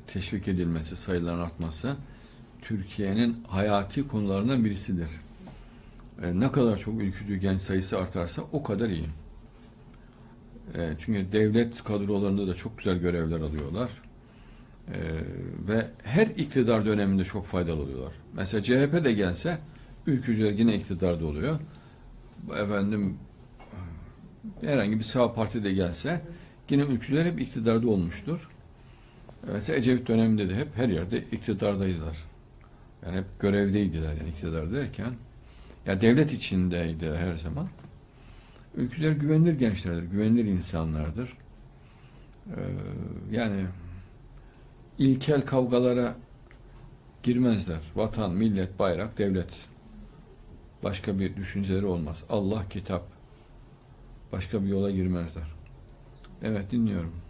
teşvik edilmesi, sayıların artması Türkiye'nin hayati konularından birisidir. Ne kadar çok ülkücü genç sayısı artarsa o kadar iyi. Çünkü devlet kadrolarında da çok güzel görevler alıyorlar. Ve her iktidar döneminde çok faydalı oluyorlar. Mesela CHP de gelse ülkücüler yine iktidarda oluyor. Efendim herhangi bir sağ parti de gelse yine ülkücüler hep iktidarda olmuştur. Mesela Ecevit döneminde de hep her yerde iktidardaydılar. Yani hep görevdeydiler yani iktidar derken. Ya devlet içindeydi her zaman. Ülkücüler güvenilir gençlerdir, güvenilir insanlardır. Yani ilkel kavgalara girmezler. Vatan, millet, bayrak, devlet. Başka bir düşünceleri olmaz. Allah, kitap. Başka bir yola girmezler. Evet, dinliyorum.